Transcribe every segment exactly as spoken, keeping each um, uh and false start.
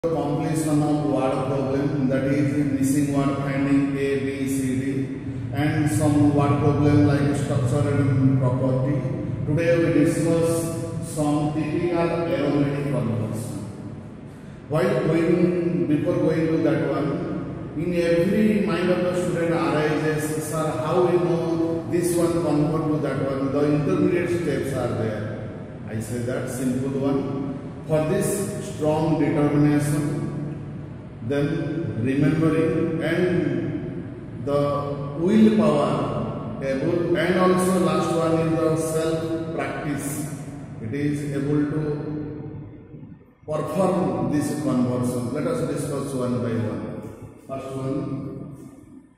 Completion of word problem, that is missing word finding A, B, C, D, and some word problem like structure and property. Today we discuss some typical aromatic conversion. While going, before going to that one, in every mind of the student arises, sir, how we know this one convert to that one? The intermediate steps are there. I say that simple one. For this strong determination, then remembering and the willpower able, and also last one is the self practice. It is able to perform this conversion. Let us discuss one by one. First one,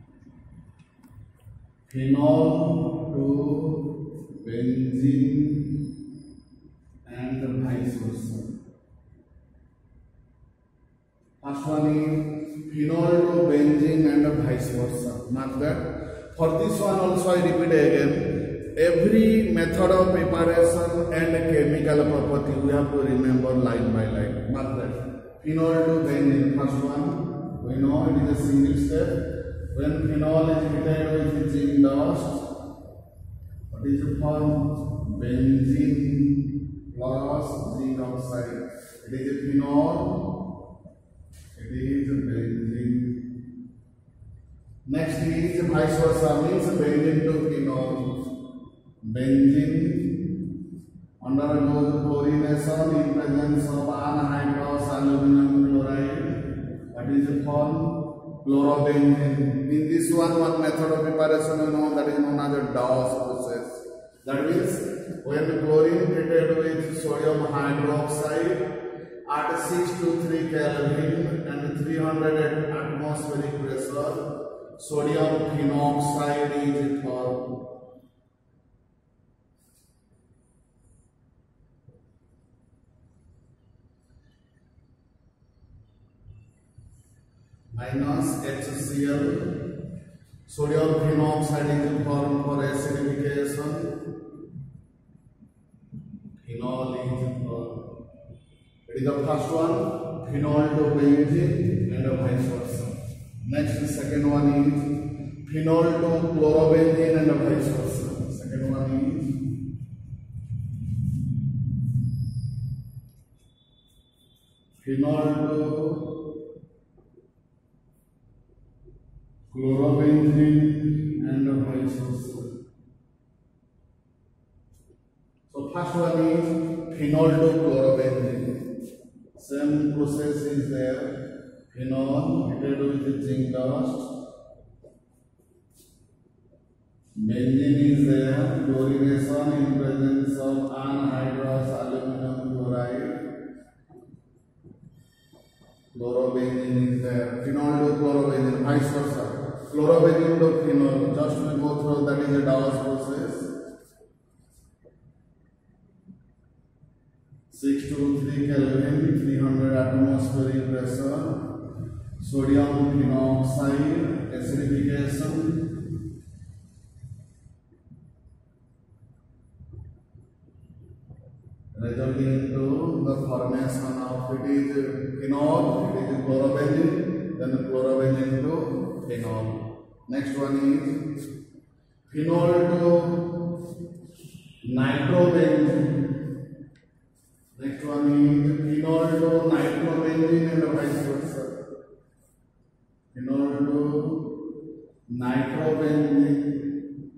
phenol to benzene and vice versa. First one is phenol to benzene and vice versa. Mark that. For this one also I repeat again. Every method of preparation and chemical property we have to remember line by line. Mark that. Phenol to benzene. First one, we know it is a single step. When phenol is heated with zinc dust, what is the form? Benzene plus zinc oxide. It is a phenol. It is benzene. Next is vice versa, means benzene to phenol. Benzene undergoes chlorination in presence of anhydrous aluminum chloride. What is the form? Chlorobenzene. In this one, one method of preparation you know that is known as a Dawes process. That means when chlorine treated with sodium hydroxide at six to three Kelvin and three hundred atmospheric pressure, sodium phenoxide is formed. Minus HCl, sodium phenoxide is formed for acidification. Phenol is formed. It is the first one, phenol to benzene and vice versa. Next, the second one is phenol to chlorobenzene and vice versa. Second one is phenol to chlorobenzene and vice versa. So first one is phenol to chlorobenzene. Same process is there. Phenol heated with zinc dust. Benzene is there. Chlorination in presence of anhydrous aluminum chloride. Chlorobenzene is there. Phenol to chlorobenzene, vice versa. Chlorobenzene to phenol. Just we go through, that is a Dawes process. six to three Kelvin, three hundred atmospheric pressure, sodium phenoxide, acidification, resulting into the formation of, it is phenol, it is chlorobenzene, then chlorobenzene to phenol. Next one is phenol to nitrobenzene. Next one is phenol to nitrobenzene and vice versa. Phenol to nitrobenzene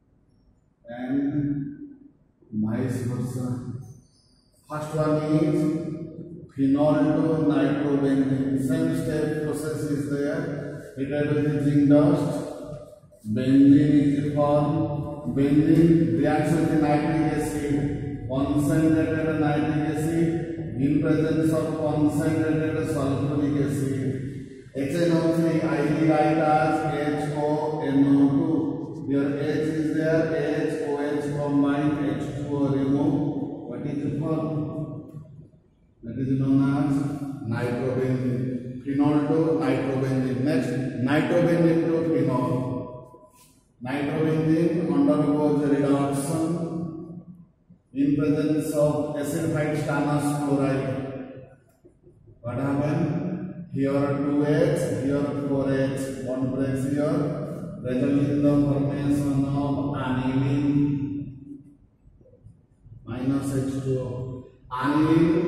and vice versa. First one is phenol to nitrobenzene. Same step process is there. Heated with zinc dust. Benzene is formed. Benzene reacts with nitric acid. Concentrated nitric acid in presence of concentrated sulfuric acid. H N O three I will write as H O N O two. Here H is there, H O H combined, H two O remove. What is the form? That is known as nitrobenzene. Phenol to nitrobenzene. Next, nitrobenzene to phenol. Nitrobenzene undergoes reduction in presence of acidified stannous chloride. What happened? here two H, here four H, one breaks here, resulting in the formation of aniline minus H two O. Aniline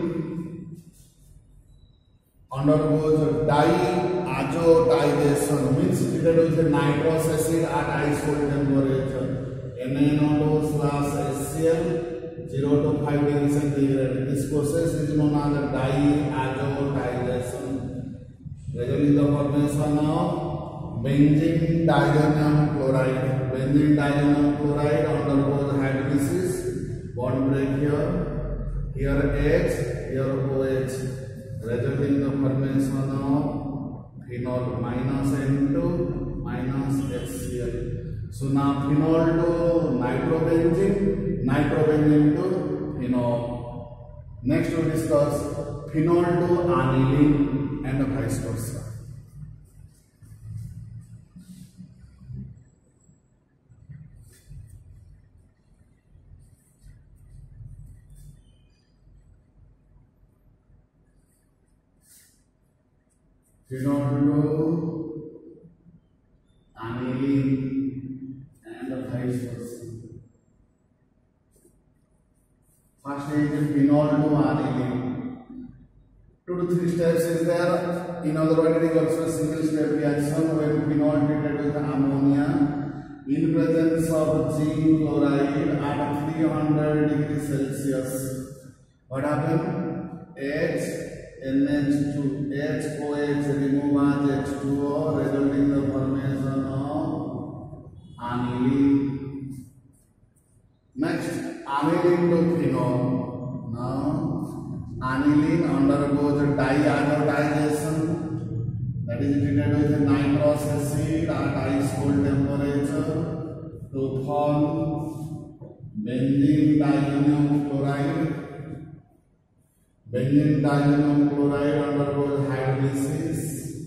undergoes diazotization, means treated with nitrous acid at ice cold temperature. N a N O two slash HCl zero to five degrees centigrade. This process is known as diazotization, resulting in the formation of benzene diazomium chloride. Benzene diazomium chloride undergoes hydrolysis, bond break here, here H, here OH, resulting in the formation of phenol minus N two minus HCl. So now phenol to nitrobenzene, nitrobenzene to phenol. Next we discuss phenol to aniline and vice versa. Phenol to aniline and vice versa. First is phenol to aniline. Two to three steps is there. In other words, it is also a single step reaction when phenol treated with ammonia in presence of zinc chloride at three hundred degrees Celsius. What happened? H N H two, H O H removes H two O, resulting in the formation of aniline. Next, aniline to phenol. Now, aniline undergoes diazotization, that is treated with nitrous acid at ice cold temperature to form benzene diazomium chloride. Benzene diazomium chloride undergoes hydrolysis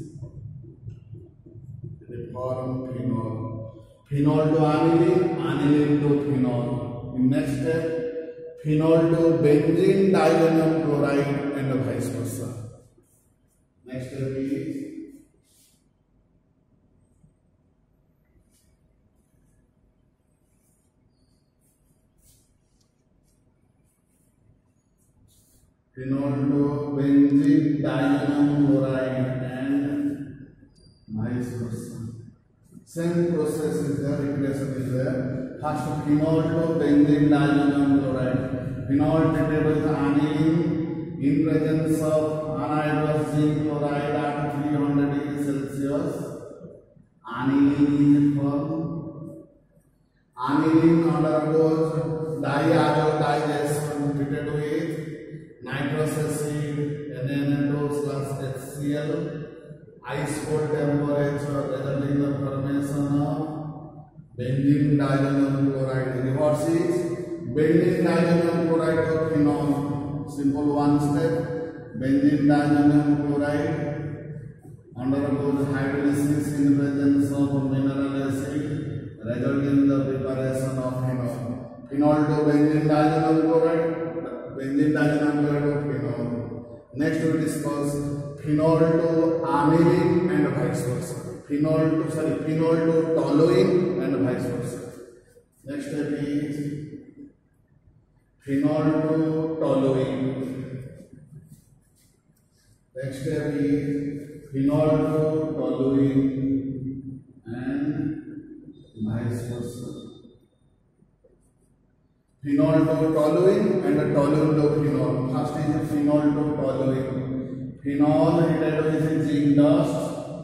to form phenol. Phenol to aniline, aniline to phenol. In next step, phenol to benzene diazomium chloride and vice versa. Next step is phenol to benzene diazomium chloride and vice versa. Same process is there, replacement is there. First phenol to benzene diazomium chloride. Phenol treated with aniline in presence of anhydrous zinc chloride at three hundred degrees Celsius. Aniline is formed. Aniline undergoes diazotization treated with nitrous acid, N a N O two slash HCl, ice cold temperature, resulting in the formation of benzene diazomium chloride. Reverse is benzene diazomium chloride to phenol. Simple one step. Benzene diazomium chloride undergoes hydrolysis in presence of mineral acid, resulting in the preparation of phenol. Phenol to benzene diazomium chloride. Benzene diazomium chloride to phenol. Next we discuss phenol to aniline and vice versa. Phenol to sorry phenol to toluene and vice versa. Next step is phenol to toluene. Next step is phenol to toluene and vice versa. Phenol to toluene and toluene to phenol. First is phenol to toluene. Phenol heated with zinc dust,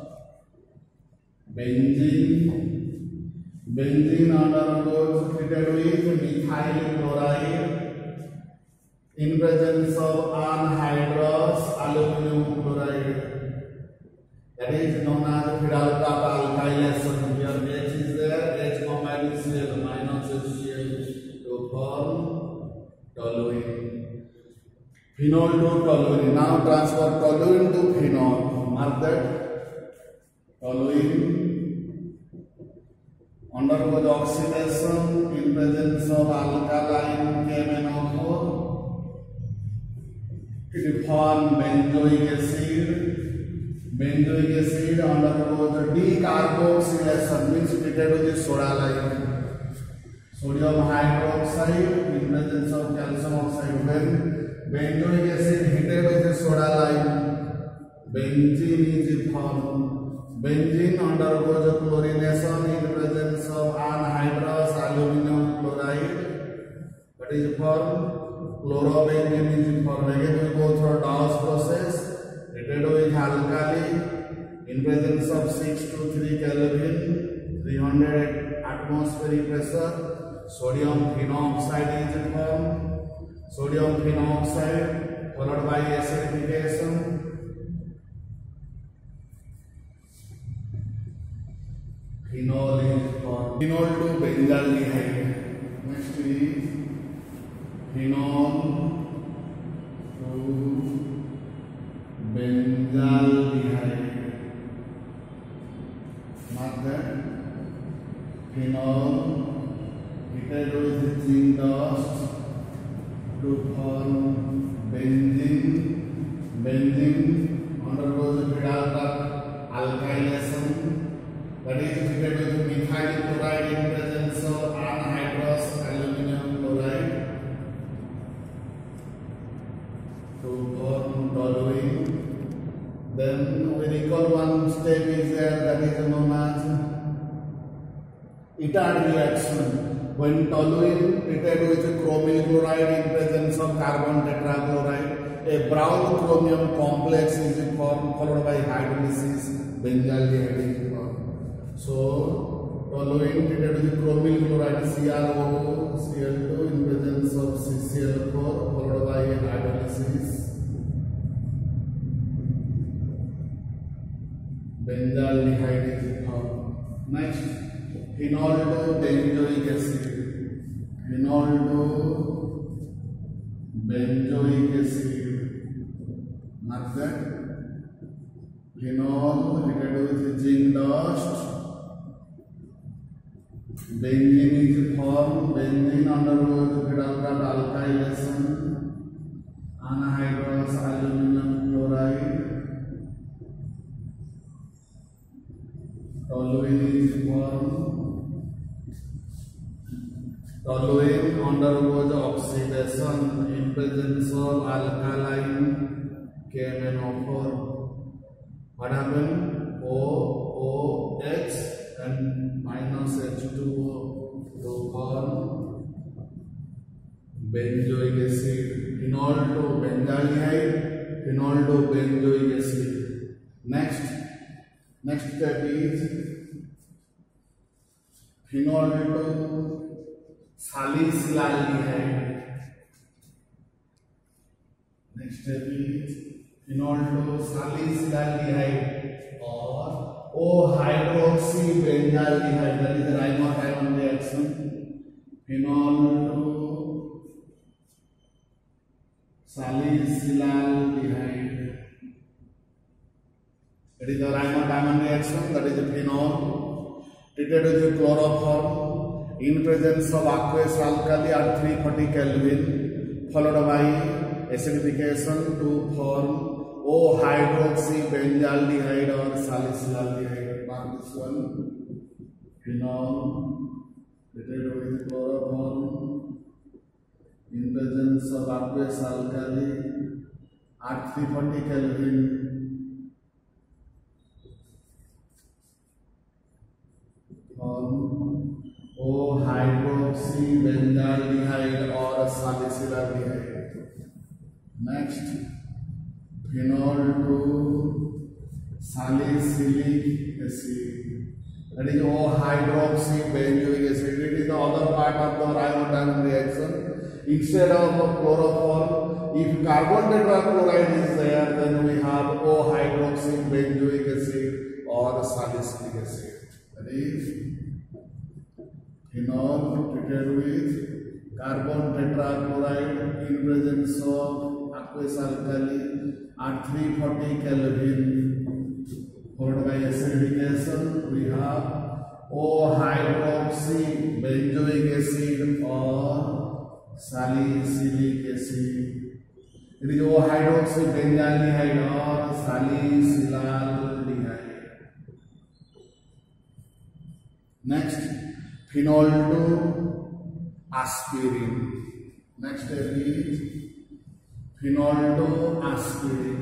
benzene. Benzene undergoes treated with methyl chloride in presence of anhydrous aluminum chloride. That is known as Fidel-Kappa alkylation. Here H is there, H combined with Cl minus HCl to form toluene. Phenol to toluene. Now transfer toluene to phenol. Mark that. Toluene undergoes oxidation in presence of alkaline K M N O four. It forms benzoic acid. benzoic acid undergoes decarboxylation, means treated with the soda like sodium hydroxide in presence of calcium oxide. When benzoic acid heated with the soda like benzene is formed. Benzene undergoes chlorination in presence of anhydrous aluminum chloride. That is formed. Chlorobenzene is formed. Again we go through Dawes process. Treated with alkali in presence of six to three Kelvin, three hundred atmospheric pressure. Sodium phenoxide is formed. Sodium phenoxide followed by acidification. Phenol is formed. Phenol to benzaldehyde. Next is phenol to benzaldehyde. Mark that. Phenol heated with zinc dust to form benzene. Benzene undergoes Friedel alkylation. That is treated with methyl chloride in presence of anhydrous aluminum chloride to form toluene. Then we recall one step is there, that is known as Itard reaction. When toluene treated with chromyl chloride in presence of carbon tetrachloride, a brown chromium complex is formed followed by hydrolysis, benzaldehyde is formed. So, toluene treated with chromyl chloride C r O two, C l two in presence of C c l four followed by hydrolysis, benzaldehyde is formed. Next, phenol to benzoic acid. Phenol to benzoic acid. Mark that. Phenol heated with zinc dust. Benzene is formed. Benzene undergoes Friedel alkylation. Anhydrous aluminum chloride. Toluene is formed. Toluene undergoes oxidation in presence of alkaline K M n O four. What happened? O, O, H and minus H two O to form benzoic acid. Phenol to benzaldehyde, phenol to benzoic acid. Next, next step is phenol to salicylaldehyde. Next step is phenol to salicylaldehyde or O-hydroxy benzaldehyde. That is the ribothione reaction. Phenol to salicylaldehyde. That is the ribothione reaction. That is the phenol treated with chloroform in presence of aqueous alkali at three hundred forty Kelvin followed by acidification to form O-hydroxy benzaldehyde or salicylaldehyde. Mark this one. Phenol treated with chloroform in presence of aqueous alkali at three hundred forty Kelvin form O-hydroxy benzaldehyde or salicylaldehyde. Next, phenol to salicylic acid. That is O-hydroxy benzoic acid. It is the other part of the ribothione reaction. Instead of chloroform, if carbon tetrachloride is there, then we have O-hydroxy benzoic acid or salicylic acid. That is phenol treated with carbon tetrachloride in presence of aqueous alkali at three hundred forty Kelvin followed by acidification. We have O-hydroxy benzoic acid or salicylic acid. It is O-hydroxy benzaldehyde or salicylaldehyde. Next, phenol to aspirin. Next step is phenol to aspirin.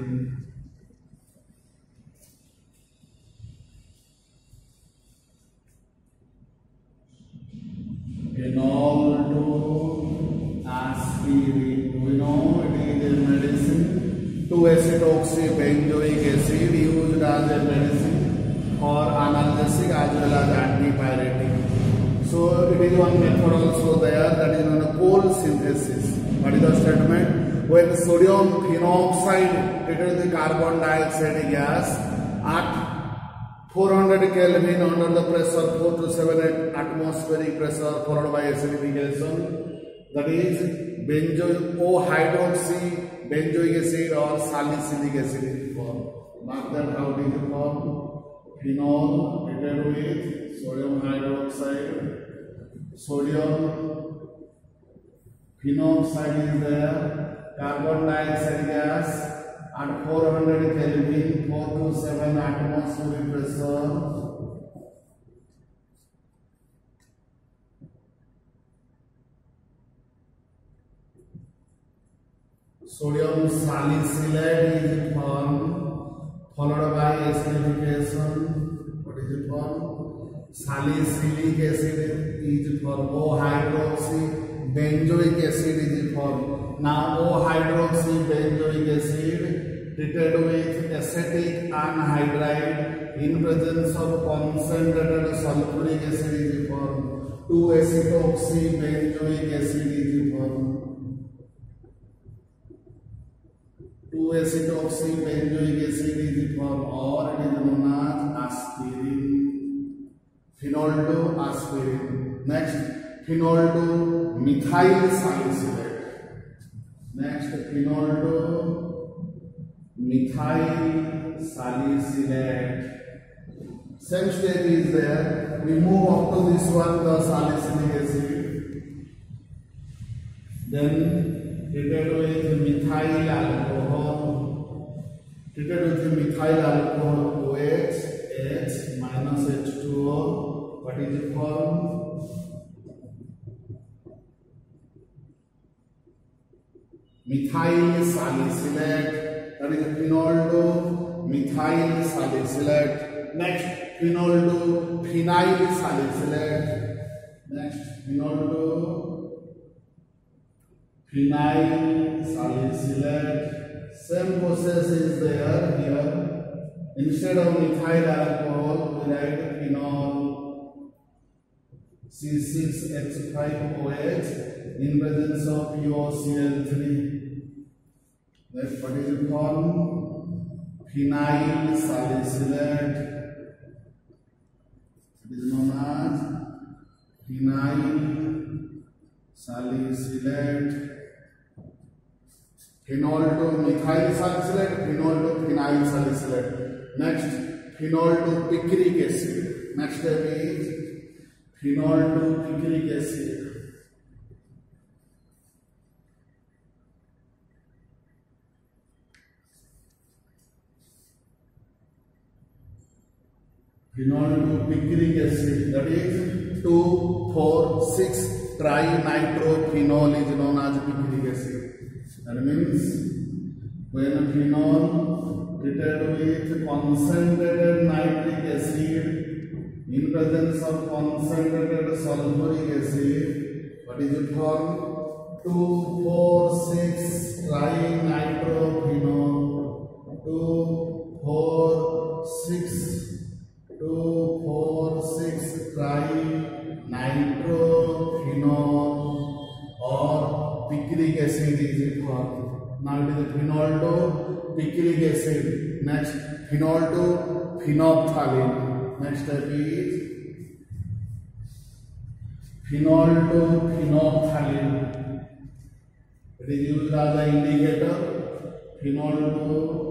Phenol to aspirin. We know it is a medicine. two acetoxy-benzoic acid used as a medicine for analgesic as well as antipyretic. So it is one method also there, that is known as coal synthesis. What is the statement? When sodium phenoxide treated the carbon dioxide gas at four hundred Kelvin under the pressure four to seven atmospheric pressure followed by acidification, that is benzoic O hydroxy benzoic acid or salicylic acid is formed. Mark that how it is formed. Phenol treated with sodium hydroxide. Sodium phenoxide is there. Carbon dioxide gas at four hundred Kelvin, four to seven atmospheric pressure. Sodium salicylate is formed, followed by acidification. What is it formed? Salicylic acid is formed. O hydroxy benzoic acid is formed. Now O hydroxy benzoic acid treated with acetic anhydride in presence of concentrated sulfuric acid is formed. two acetoxy benzoic acid is formed. two acetoxy benzoic acid is formed, or it is known as aspirin. Phenol to aspirin. Next, phenol to methyl salicylate. Next, phenol to methyl salicylate. Same step is there. We move up to this one, the salicylic acid. Then treated with methyl alcohol. Treated with methyl alcohol OH, H minus H two O. What is it formed? Methyl salicylate. That is phenol to methyl salicylate. Next, phenol to phenyl salicylate. Next, phenol to phenyl salicylate. Same process is there here. Instead of methyl alcohol, we write phenol. C six H five O H in presence of P O C L three. That what is it called? Phenyl salicylate. It is known as phenyl salicylate. Phenol to methyl salicylate, phenol to phenyl salicylate. Next, phenol to picric acid. Next step is phenol to picric acid. Phenol to picric acid, that is two four six trinitrophenol is known as picric acid. That means when phenol treated with concentrated nitric acid in presence of concentrated sulfuric acid, what is it formed? two four six trinitrophenol. two four six two four six trinitrophenol or picric acid is formed. Now it is phenol to picric acid. Next, phenol to phenolphthalein. Next step is phenol to phenolphthalein. It is used as an indicator. Phenol to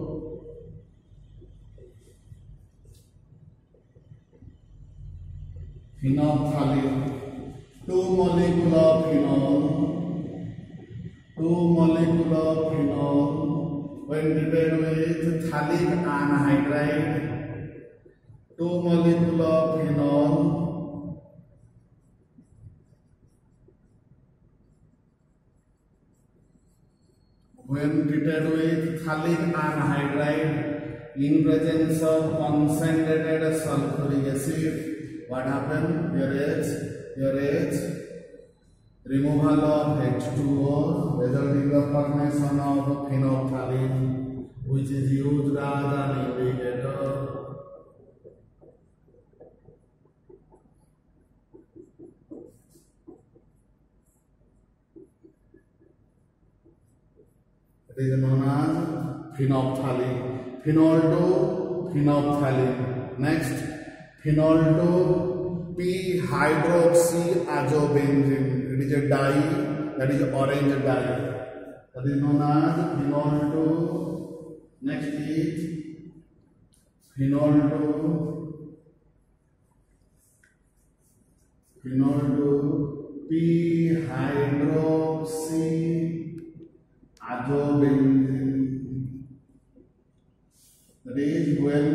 phenolphthalein. Two molecule of phenol. Two molecule of phenol when treated with phthalic anhydride. Two molecule of phenol when treated with phthalic anhydride in presence of concentrated sulfuric acid, what happen? Here is here is removal of H two O, resulting the formation of phenolphthalein, which is used as an indicator. It is known as phenolphthalein. Phenol to phenolphthalein. Next, phenol to p-hydroxyazobenzene. It is a dye, that is orange dye. That is known as phenol to. Next is phenol to phenol to p-hydroxyazobenzene. That is when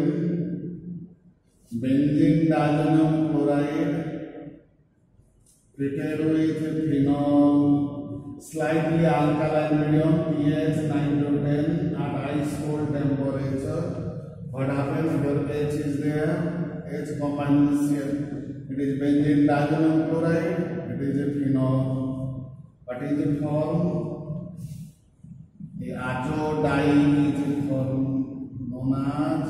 benzene diazoxide chloride treated with phenol, slightly alkaline medium, pH nine to ten at ice cold temperature. What happens? Here H is there, H combines here. It is benzene diazoxide chloride, it is a phenol. What is the form? The azo dye is a form known as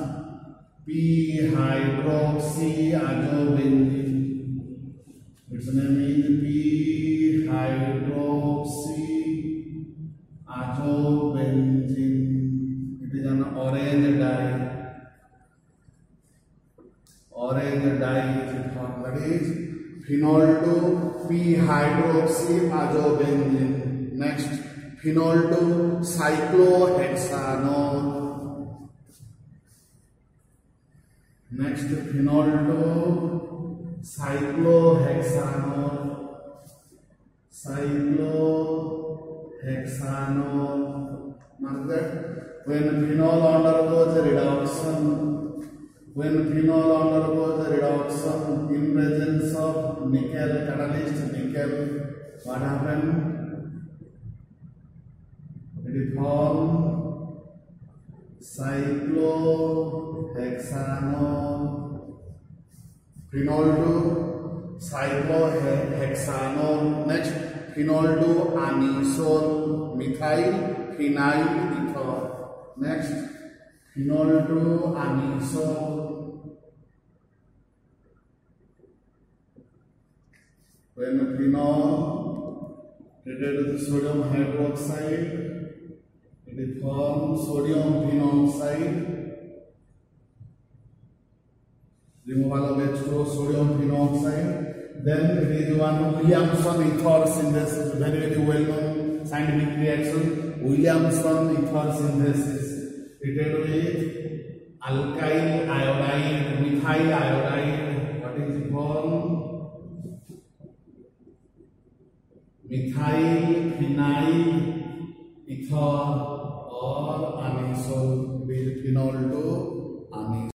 p-hydroxyazobenzene. Its name is p-hydroxyazobenzene. It is an orange dye. Orange dye is formed. That is phenol to p-hydroxyazobenzene. Next, phenol to cyclohexanol. Next, phenol to cyclohexanol. Cyclohexanol. Mark that when phenol undergoes reduction, when phenol undergoes reduction in presence of nickel catalyst nickel, what happens? It is formed cyclohexanol. Phenol to cyclohexanol. Next, phenol to anisole, methyl phenyl ether. Next, phenol to anisole. When phenol treated with sodium hydroxide, it is formed sodium phenoxide. Removal of H two O, sodium phenoxide. Then it is one Williamson ether synthesis, very very well known scientific reaction. Williamson ether synthesis treated with alkyl iodide, methyl iodide. What is it called? Methyl phenyl ether or anisole. It is phenol to anisole.